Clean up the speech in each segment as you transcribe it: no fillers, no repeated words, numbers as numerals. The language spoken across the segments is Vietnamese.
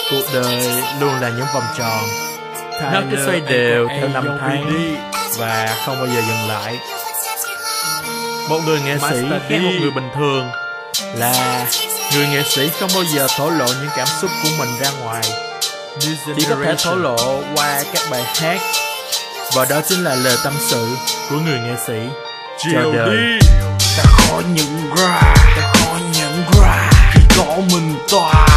Cuộc đời luôn là những vòng tròn, nó cứ xoay đều theo năm tháng và không bao giờ dừng lại. Một người nghệ sĩ khác một người bình thường là người nghệ sĩ không bao giờ thổ lộ những cảm xúc của mình ra ngoài, chỉ có thể thổ lộ qua các bài hát, và đó chính là lời tâm sự của người nghệ sĩ. Chào đời. Ta khó nhận ra, ta khó nhận ra khi có mình tỏa,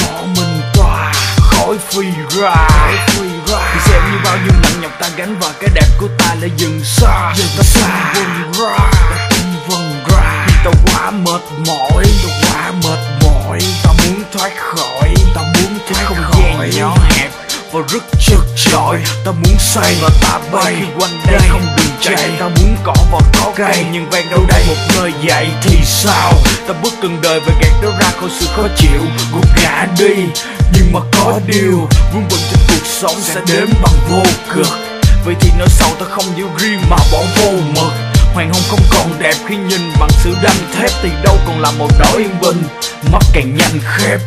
khói phi ra. Thì xem như bao nhiêu nặng nhọc ta gánh và cái đẹp của ta lại dừng xa. Ta tung vần ra, ta quá mệt mỏi, ta muốn thoát khỏi, không gian nhỏ hẹp và rất chật chội. Ta muốn say và ta bay khi quanh đây không đường chạy. Ta muốn cỏ và có cây nhưng ven đâu đây một nơi dậy thì sao? Ta bước từng đời và gạt nó ra khỏi sự khó chịu, gục ngã đi. Nhưng mà có điều vướng bận trên cuộc sống sẽ đến bằng vô cực. Vậy thì nỗi sầu ta không giữ riêng mà bỏ vô mực. Hoàng hôn không còn đẹp khi nhìn bằng sự đanh thép, thì đâu còn là một nỗi yên bình, mắt càng nhanh khép.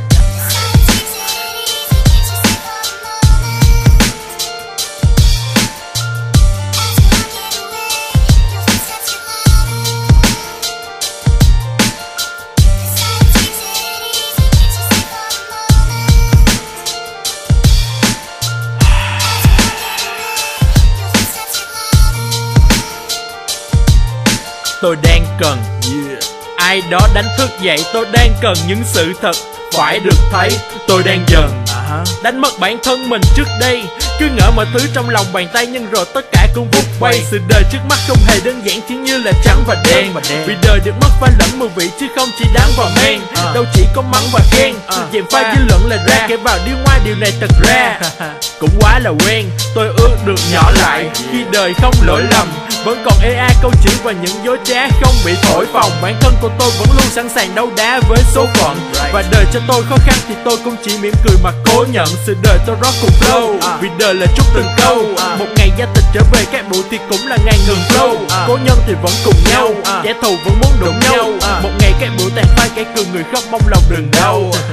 Tôi đang cần ai đó đánh thức dậy. Tôi đang cần những sự thật phải được thấy. Tôi đang dần đánh mất bản thân mình trước đây, cứ ngỡ mọi thứ trong lòng bàn tay nhưng rồi tất cả cũng vút bay. Sự đời trước mắt không hề đơn giản, chỉ như là trắng và đen. Vì đời được mất pha lẫn mùi vị chứ không chỉ đắng và men. Đâu chỉ có mắng và khen, dèm pha dư luận là ra, kể vào điêu ngoa điều này thật ra cũng quá là quen. Tôi ước được nhỏ lại khi đời không lỗi lầm, vẫn còn ea câu chữ và những dối trá không bị thổi phồng. Bản thân của tôi vẫn luôn sẵn sàng đấu đá với số phận, và đời cho tôi khó khăn thì tôi cũng chỉ mỉm cười mà cố nhận. Sự đời tôi rock cùng flow, vì đời là chúc từng câu. Một ngày gia tịch trở về các bụi thì cũng là ngày ngừng flow. Cố nhân thì vẫn cùng nhau, kẻ thù vẫn muốn đụng nhau. Một ngày các bụi tàn phai, kẻ cười người khóc mong lòng đừng đau.